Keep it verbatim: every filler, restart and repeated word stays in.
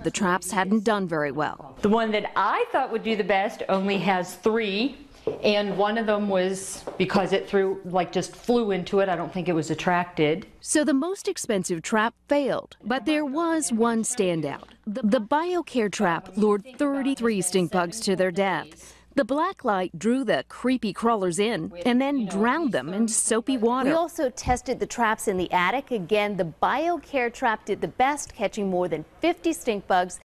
the traps hadn't done very well. The one that I thought would do the best only has three, and one of them was because it threw, like just flew into it. I don't think it was attracted. So the most expensive trap failed, but there was one standout. The, the BioCare trap lured thirty-three stink bugs to their death. The black light drew the creepy crawlers in and then drowned them in soapy water. We also tested the traps in the attic. Again, the BioCare trap did the best, catching more than fifty stink bugs